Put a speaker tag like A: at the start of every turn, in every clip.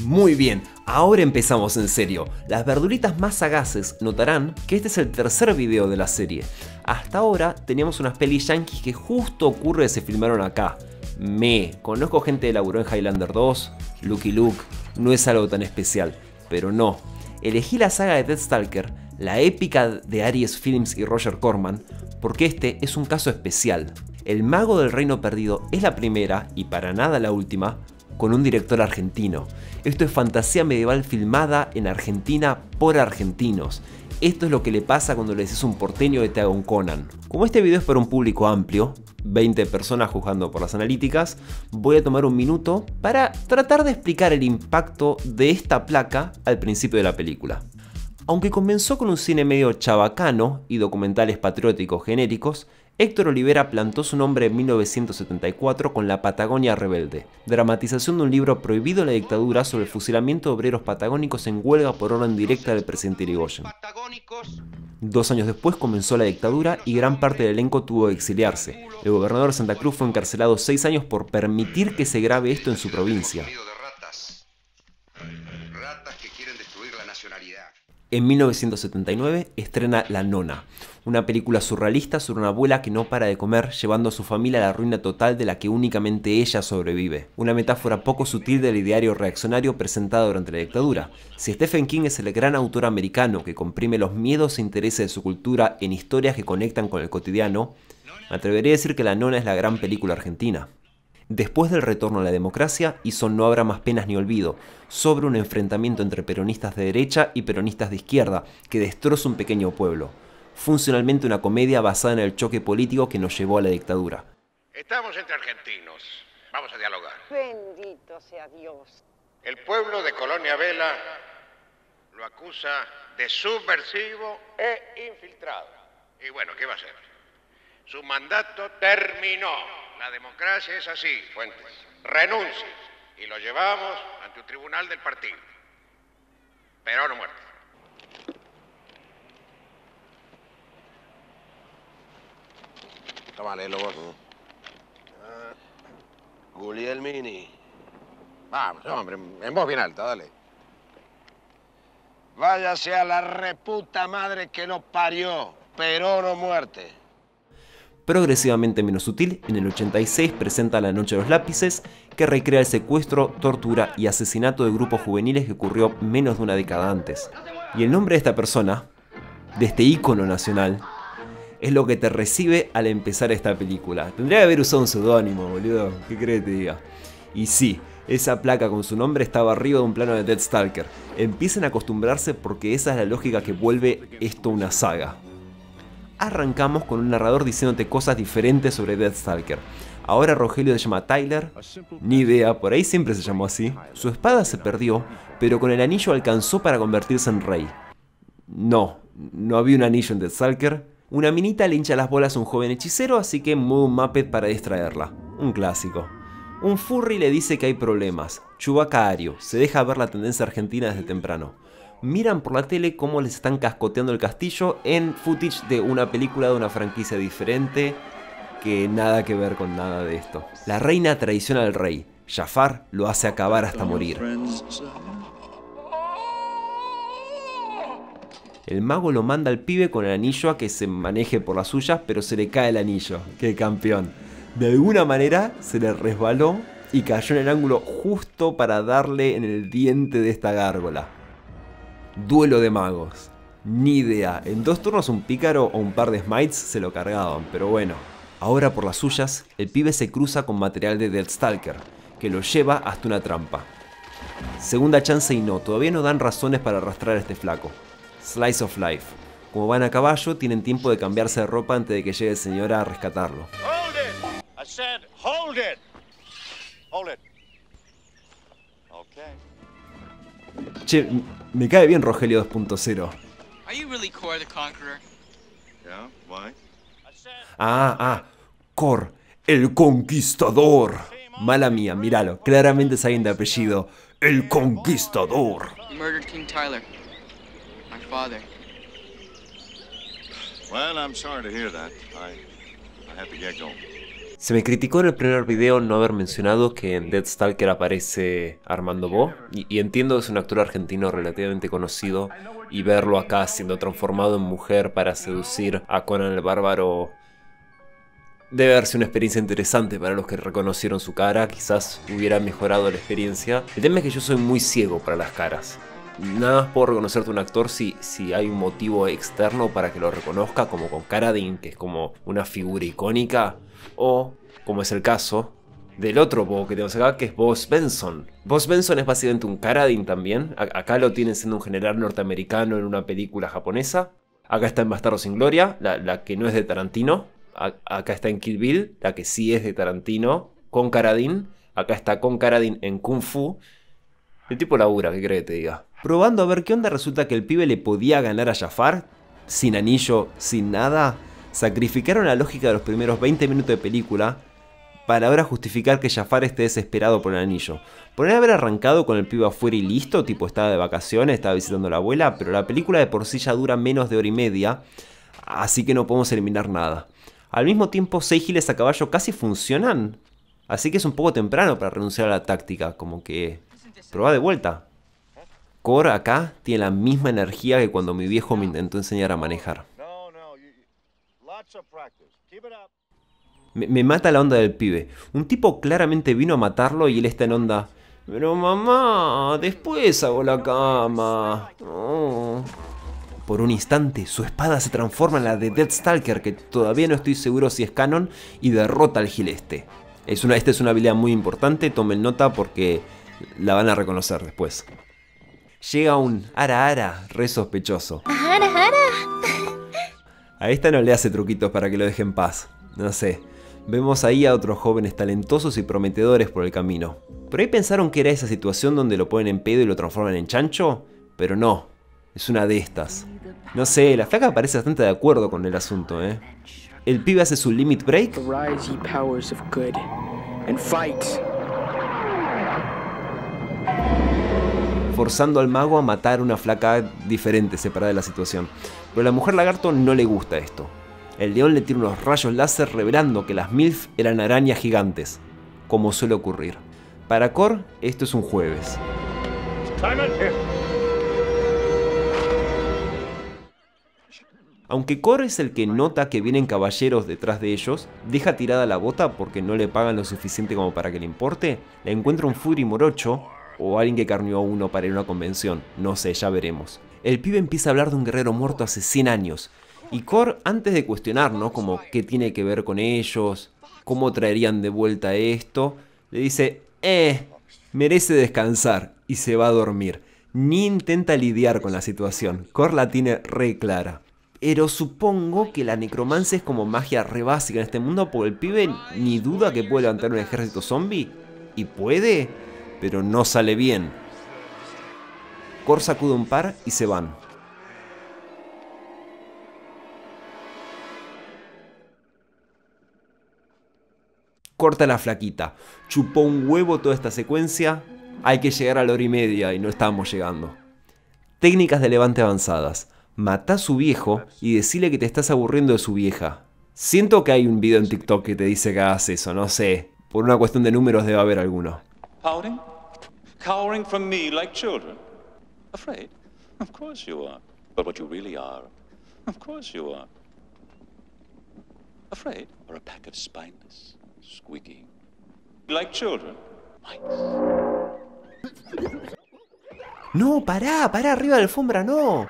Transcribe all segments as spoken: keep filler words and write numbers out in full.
A: Muy bien, ahora empezamos en serio. Las verduritas más sagaces notarán que este es el tercer video de la serie. Hasta ahora teníamos unas pelis yankees que justo ocurre que se filmaron acá. Me, conozco gente que laburó en Highlander dos, Lucky Luke, no es algo tan especial, pero no. Elegí la saga de Deathstalker, la épica de Aries Films y Roger Corman, porque este es un caso especial. El Mago del Reino Perdido es la primera, y para nada la última, con un director argentino. Esto es fantasía medieval filmada en Argentina por argentinos. Esto es lo que le pasa cuando le decís un porteño que te haga un Conan. Como este video es para un público amplio, veinte personas juzgando por las analíticas, voy a tomar un minuto para tratar de explicar el impacto de esta placa al principio de la película. Aunque comenzó con un cine medio chabacano y documentales patrióticos genéricos, Héctor Olivera plantó su nombre en mil novecientos setenta y cuatro con La Patagonia Rebelde, dramatización de un libro prohibido en la dictadura sobre el fusilamiento de obreros patagónicos en huelga por orden directa del presidente Irigoyen. Dos años después comenzó la dictadura y gran parte del elenco tuvo que exiliarse. El gobernador de Santa Cruz fue encarcelado seis años por permitir que se grabe esto en su provincia. En mil novecientos setenta y nueve estrena La Nona, una película surrealista sobre una abuela que no para de comer, llevando a su familia a la ruina total de la que únicamente ella sobrevive. Una metáfora poco sutil del ideario reaccionario presentado durante la dictadura. Si Stephen King es el gran autor americano que comprime los miedos e intereses de su cultura en historias que conectan con el cotidiano, me atrevería a decir que La Nona es la gran película argentina. Después del retorno a la democracia, hizo No habrá más penas ni olvido, sobre un enfrentamiento entre peronistas de derecha y peronistas de izquierda, que destroza un pequeño pueblo. Funcionalmente una comedia basada en el choque político que nos llevó a la dictadura.
B: Estamos entre argentinos, vamos a dialogar.
C: Bendito sea Dios.
B: El pueblo de Colonia Vela lo acusa de subversivo e infiltrado. Y bueno, ¿qué va a hacer? Su mandato terminó. La democracia es así, Fuentes. Renuncie y lo llevamos ante un tribunal del partido. Perón o muerte.
D: Toma, léelo vos. Uh, Guglielmini.
B: Vamos, hombre, en voz bien alta, dale.
D: Váyase a la reputa madre que lo parió. Perón o muerte.
A: Progresivamente menos sutil, en el ochenta y seis presenta La Noche de los Lápices, que recrea el secuestro, tortura y asesinato de grupos juveniles que ocurrió menos de una década antes. Y el nombre de esta persona, de este ícono nacional, es lo que te recibe al empezar esta película. Tendría que haber usado un seudónimo, boludo, ¿qué crees que te diga? Y sí, esa placa con su nombre estaba arriba de un plano de Deathstalker. Empiecen a acostumbrarse porque esa es la lógica que vuelve esto una saga. Arrancamos con un narrador diciéndote cosas diferentes sobre Deathstalker. Ahora Rogelio se llama Tyler, ni idea, por ahí siempre se llamó así. Su espada se perdió, pero con el anillo alcanzó para convertirse en rey. No, no había un anillo en Deathstalker. Una minita le hincha las bolas a un joven hechicero, así que mueve un Muppet para distraerla. Un clásico. Un furry le dice que hay problemas. Chewbacca Ario, se deja ver la tendencia argentina desde temprano. Miran por la tele cómo les están cascoteando el castillo en footage de una película de una franquicia diferente que nada que ver con nada de esto. La reina traiciona al rey. Jafar lo hace acabar hasta morir. El mago lo manda al pibe con el anillo a que se maneje por las suyas, pero se le cae el anillo. ¡Qué campeón! De alguna manera se le resbaló y cayó en el ángulo justo para darle en el diente de esta gárgola. Duelo de magos. Ni idea, en dos turnos un pícaro o un par de smites se lo cargaban, pero bueno. Ahora por las suyas, el pibe se cruza con material de Deathstalker, que lo lleva hasta una trampa. Segunda chance y no, todavía no dan razones para arrastrar a este flaco. Slice of life. Como van a caballo, tienen tiempo de cambiarse de ropa antes de que llegue el señor a rescatarlo.
B: Hold it. I said hold it. Hold it. Okay.
A: Che, me cae bien Rogelio dos punto cero.
E: Are you really Kor the Conqueror?
B: Yeah, why?
A: Ah, ah, Kor, el Conquistador. Mala mía, míralo, claramente es alguien de apellido. El Conquistador.
E: You murdered King Tyler, my father.
B: Well, I'm sorry to hear that. I, I have to get going.
A: Se me criticó en el primer video no haber mencionado que en Deathstalker aparece Armando Bó, y, y entiendo que es un actor argentino relativamente conocido, y verlo acá siendo transformado en mujer para seducir a Conan el Bárbaro debe haber sido una experiencia interesante para los que reconocieron su cara, quizás hubiera mejorado la experiencia. El tema es que yo soy muy ciego para las caras. Nada más puedo reconocerte un actor si, si hay un motivo externo para que lo reconozca, como con Carradine, que es como una figura icónica, o, como es el caso del otro Bo que tenemos acá, que es Bo Svensson. Bo Svensson es básicamente un Carradine también. A acá lo tienen siendo un general norteamericano en una película japonesa. Acá está en Bastardos sin Gloria, la, la que no es de Tarantino. A acá está en Kill Bill, la que sí es de Tarantino, con Carradine. Acá está con Carradine en Kung Fu. El tipo labura, ¿qué crees que te diga? Probando a ver qué onda, resulta que el pibe le podía ganar a Jafar, sin anillo, sin nada. Sacrificaron la lógica de los primeros veinte minutos de película para ahora justificar que Jafar esté desesperado por el anillo. Podrían haber arrancado con el pibe afuera y listo, tipo estaba de vacaciones, estaba visitando a la abuela, pero la película de por sí ya dura menos de hora y media, así que no podemos eliminar nada. Al mismo tiempo, seis giles a caballo casi funcionan, así que es un poco temprano para renunciar a la táctica, como que... Probá de vuelta. Cor acá tiene la misma energía que cuando mi viejo me intentó enseñar a manejar. Me, me mata la onda del pibe. Un tipo claramente vino a matarlo y él está en onda... Pero mamá, después hago la cama. Oh. Por un instante, su espada se transforma en la de Deathstalker, que todavía no estoy seguro si es canon, y derrota al gileste. Es una, esta es una habilidad muy importante, tomen nota porque la van a reconocer después. Llega un ara ara re sospechoso.
F: Ara ara.
A: A esta no le hace truquitos para que lo deje en paz. No sé. Vemos ahí a otros jóvenes talentosos y prometedores por el camino. Por ahí pensaron que era esa situación donde lo ponen en pedo y lo transforman en chancho, pero no. Es una de estas. No sé, la flaca parece bastante de acuerdo con el asunto, ¿eh? El pibe hace su limit break.
G: Arise, ye powers of good, and fight.
A: Forzando al mago a matar a una flaca diferente, separada de la situación. Pero a la mujer lagarto no le gusta esto. El león le tira unos rayos láser revelando que las MILF eran arañas gigantes, como suele ocurrir. Para Cor, esto es un jueves. Aunque Cor es el que nota que vienen caballeros detrás de ellos, deja tirada la bota porque no le pagan lo suficiente como para que le importe, le encuentra un Fury morocho o alguien que carneó a uno para ir a una convención, no sé, ya veremos. El pibe empieza a hablar de un guerrero muerto hace cien años, y Cor, antes de cuestionar, ¿no? Como qué tiene que ver con ellos, cómo traerían de vuelta esto, le dice, eh, merece descansar, y se va a dormir. Ni intenta lidiar con la situación, Cor la tiene re clara. Pero supongo que la necromancia es como magia re básica en este mundo, porque el pibe ni duda que puede levantar un ejército zombie, y puede, pero no sale bien. Cor sacude un par y se van. Corta la flaquita. Chupó un huevo toda esta secuencia. Hay que llegar a la hora y media y no estamos llegando. Técnicas de levante avanzadas. Matá a su viejo y decile que te estás aburriendo de su vieja. Siento que hay un video en TikTok que te dice que hagas eso, no sé. Por una cuestión de números debe haber alguno.
H: Pouting? Cowering from me like children? Afraid? Of course you are. But what you really are, of course you are. Afraid? Or a pack of spineless, squeaky, like children?
A: No, pará, pará, arriba de la alfombra, no.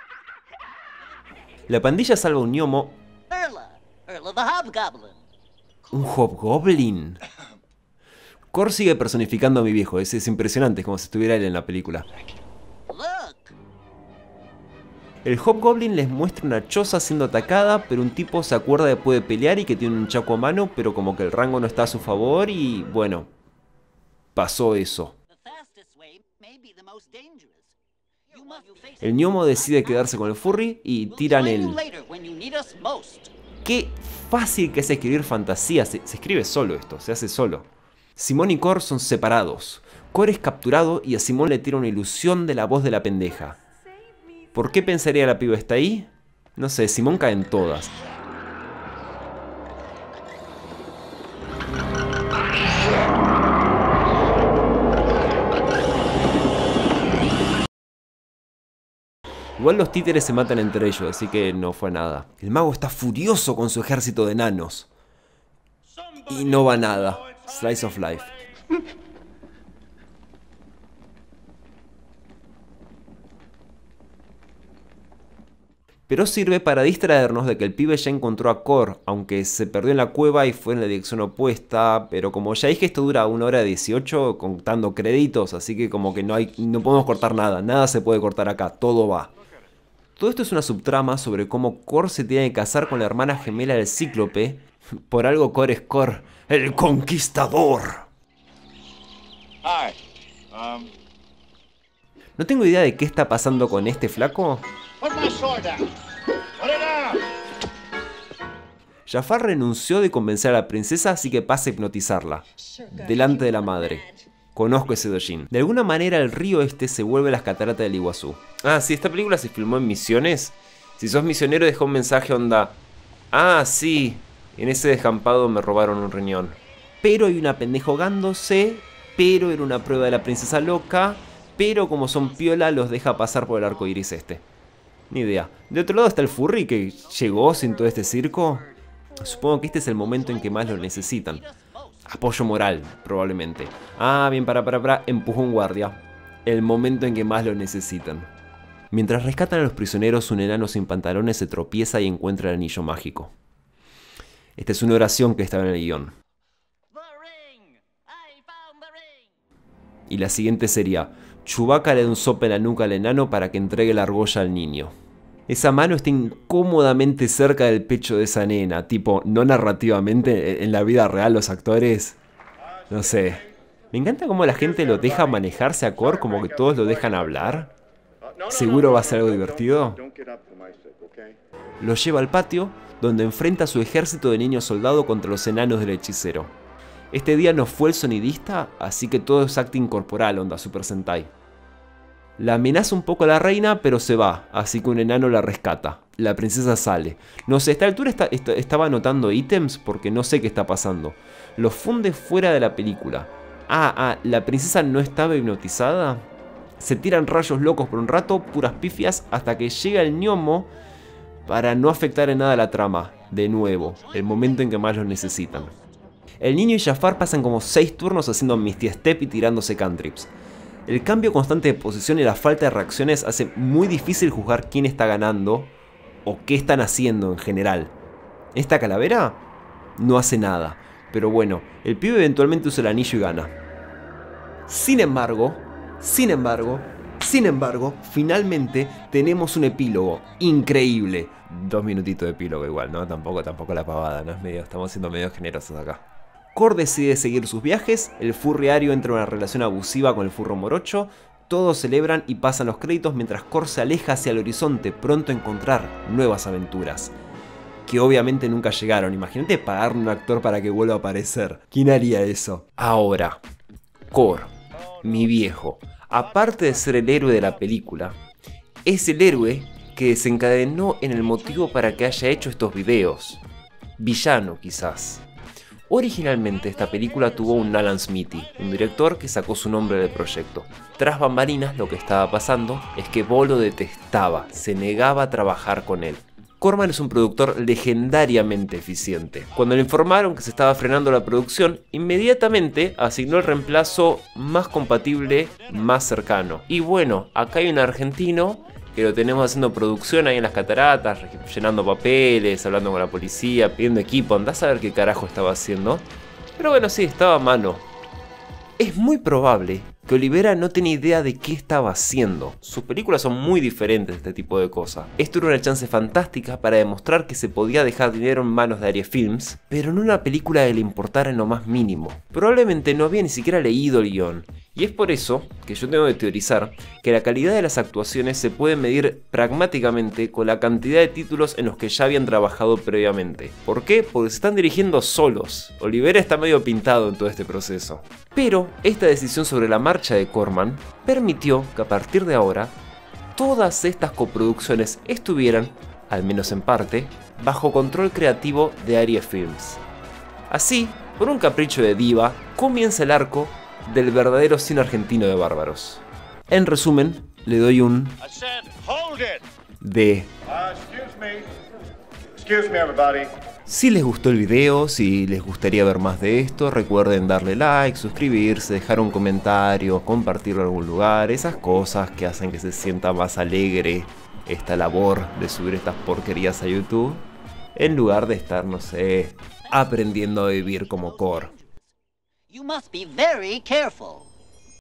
A: La pandilla salva a un gnomo.
I: Erla, Erla the Hobgoblin.
A: ¿Un hobgoblin? Cor sigue personificando a mi viejo, es, es impresionante, es como si estuviera él en la película.
I: Look.
A: El hobgoblin les muestra una choza siendo atacada, pero un tipo se acuerda de puede pelear y que tiene un chaco a mano, pero como que el rango no está a su favor y bueno, pasó eso. El gnomo decide quedarse con el furry y tiran el... Qué fácil que es escribir fantasía, se, se escribe solo esto, se hace solo. Simón y Cor son separados. Cor es capturado y a Simón le tira una ilusión de la voz de la pendeja. ¿Por qué pensaría la piba está ahí? No sé, Simón cae en todas. Igual los títeres se matan entre ellos, así que no fue nada. El mago está furioso con su ejército de enanos. Y no va nada. Slice of life. Pero sirve para distraernos de que el pibe ya encontró a Cor, aunque se perdió en la cueva y fue en la dirección opuesta. Pero como ya dije, esto dura una hora dieciocho contando créditos, así que como que no, hay, no podemos cortar nada. Nada se puede cortar acá, todo va. Todo esto es una subtrama sobre cómo Cor se tiene que casar con la hermana gemela del Cíclope. Por algo Cor es Cor, el conquistador.
H: Hi. Um...
A: No tengo idea de qué está pasando con este flaco. Jafar renunció de convencer a la princesa, así que pasa a hipnotizarla. Delante de la madre. Conozco ese doujin. De alguna manera el río este se vuelve las cataratas del Iguazú. Ah, sí, esta película se filmó en Misiones. Si sos misionero, deja un mensaje onda. Ah, sí, en ese descampado me robaron un riñón. Pero hay una pendeja ahogándose. Pero era una prueba de la princesa loca. Pero como son piola, los deja pasar por el arco iris este. Ni idea. De otro lado está el furry que llegó sin todo este circo. Supongo que este es el momento en que más lo necesitan. Apoyo moral, probablemente. Ah, bien, para, para, para. Empujó un guardia. El momento en que más lo necesitan. Mientras rescatan a los prisioneros, un enano sin pantalones se tropieza y encuentra el anillo mágico. Esta es una oración que estaba en el guión. Y la siguiente sería: Chewbacca le da un sope en la nuca al enano para que entregue la argolla al niño. Esa mano está incómodamente cerca del pecho de esa nena, tipo, no narrativamente, en la vida real los actores, no sé. Me encanta cómo la gente lo deja manejarse a Cor, como que todos lo dejan hablar. ¿Seguro va a ser algo divertido? Lo lleva al patio, donde enfrenta a su ejército de niños soldados contra los enanos del hechicero. Este día no fue el sonidista, así que todo es acting corporal, onda Super Sentai. La amenaza un poco a la reina, pero se va, así que un enano la rescata. La princesa sale. No sé, a esta altura está, está, estaba anotando ítems porque no sé qué está pasando. Los funde fuera de la película. Ah, ah, ¿la princesa no estaba hipnotizada? Se tiran rayos locos por un rato, puras pifias, hasta que llega el gnomo para no afectar en nada la trama. De nuevo, el momento en que más los necesitan. El niño y Jafar pasan como seis turnos haciendo Misty Step y tirándose cantrips. El cambio constante de posición y la falta de reacciones hace muy difícil juzgar quién está ganando o qué están haciendo en general. Esta calavera no hace nada, pero bueno, el pibe eventualmente usa el anillo y gana. Sin embargo, sin embargo, sin embargo, finalmente tenemos un epílogo increíble. Dos minutitos de epílogo igual, ¿no? Tampoco, tampoco la pavada, ¿no? Es medio, estamos siendo medio generosos acá. Cor decide seguir sus viajes, el furriario entra en una relación abusiva con el furro morocho, todos celebran y pasan los créditos mientras Cor se aleja hacia el horizonte, pronto a encontrar nuevas aventuras. Que obviamente nunca llegaron, imagínate pagarle a un actor para que vuelva a aparecer. ¿Quién haría eso? Ahora, Cor, mi viejo, aparte de ser el héroe de la película, es el héroe que desencadenó en el motivo para que haya hecho estos videos. Villano, quizás. Originalmente esta película tuvo un Alan Smithy, un director que sacó su nombre del proyecto. Tras bambalinas lo que estaba pasando es que Bo lo detestaba, se negaba a trabajar con él. Corman es un productor legendariamente eficiente. Cuando le informaron que se estaba frenando la producción, inmediatamente asignó el reemplazo más compatible, más cercano. Y bueno, acá hay un argentino que lo tenemos haciendo producción ahí en las cataratas, llenando papeles, hablando con la policía, pidiendo equipo, andás a ver qué carajo estaba haciendo. Pero bueno, sí, estaba a mano. Es muy probable que Olivera no tenía idea de qué estaba haciendo. Sus películas son muy diferentes de este tipo de cosas. Esto era una chance fantástica para demostrar que se podía dejar dinero en manos de Aria Films, pero en una película que le importara en lo más mínimo. Probablemente no había ni siquiera leído el guión. Y es por eso que yo tengo que teorizar que la calidad de las actuaciones se puede medir pragmáticamente con la cantidad de títulos en los que ya habían trabajado previamente. ¿Por qué? Porque se están dirigiendo solos. Olivera está medio pintado en todo este proceso. Pero esta decisión sobre la marcha de Corman permitió que a partir de ahora todas estas coproducciones estuvieran, al menos en parte, bajo control creativo de Aria Films. Así, por un capricho de diva, comienza el arco del verdadero cine argentino de bárbaros. En resumen, le doy un
B: I said, hold it.
A: D.
F: Uh, excuse me. Excuse me, everybody.
A: Si les gustó el video, si les gustaría ver más de esto, recuerden darle like, suscribirse, dejar un comentario, compartirlo en algún lugar, esas cosas que hacen que se sienta más alegre esta labor de subir estas porquerías a YouTube, en lugar de estar, no sé, aprendiendo a vivir como Core.
I: You must be very careful.